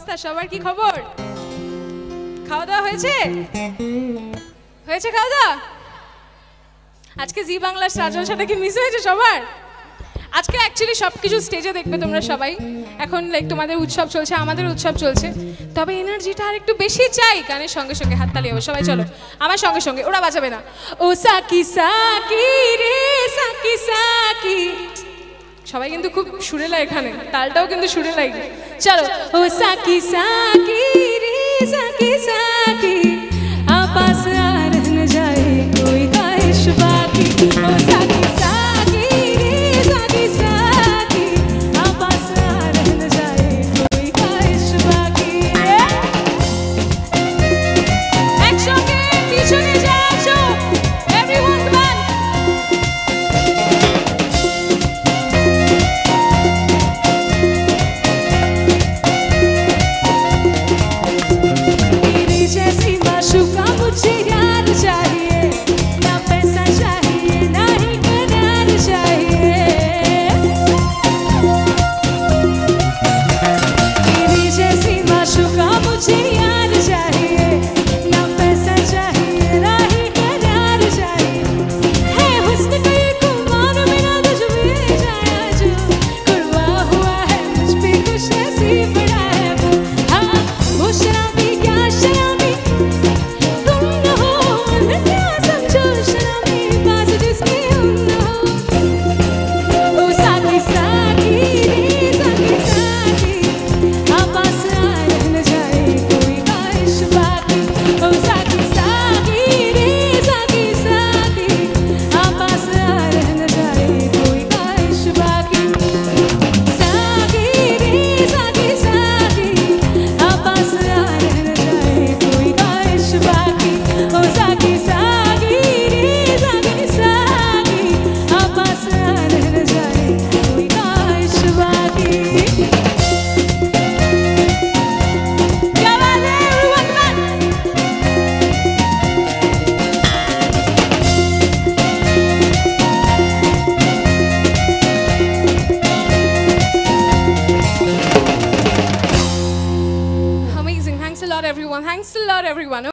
অবস্থা সবার কি খবর খাওয়া দাওয়া হয়েছে হয়েছে খাওয়া দাওয়া আজকে জি বাংলা স্টার জলসাটা কি মিস হয়েছে সবার আজকে অ্যাকচুয়ালি সবকিছু স্টেজে দেখবে তোমরা সবাই এখন লাইক তোমাদের উৎসব চলছে আমাদের উৎসব চলছে তবে এনার্জিটা আর একটু বেশি চাই গানের সঙ্গে সঙ্গে হাততালি হবে সবাই চলো আমার সঙ্গে সঙ্গে ওরা বাজাবে না ও সাকি সাকি রে সাকি সাকি সবাই কিন্তু খুব সুরেলা এখানে তালটাও কিন্তু সুরেলাই চলো ও সাকি সাকি রে সাকি সাকি आपस आ न जाए कोई ख्वाहिश बाकी ओ साकी साकी रे साकी साकी आपस आ न जाए कोई ख्वाहिश बाकी एक्शन के पीछे जाओ एवरीवन कम ऑन मुझे यार चाहिए ना पैसा चाहिए ना ही करार चाहिए तेरी जैसी माशूका मुझे यार चाहिए ना पैसा चाहिए ना ही करार चाहिए है हुस्न का ये कुमार मेरा तुझ में जाया जो कुर्बा हुआ है मुझ पे कुछ नसीब बड़ा है वो हाँ वो शराबी क्या शराबी Thanks a lot everyone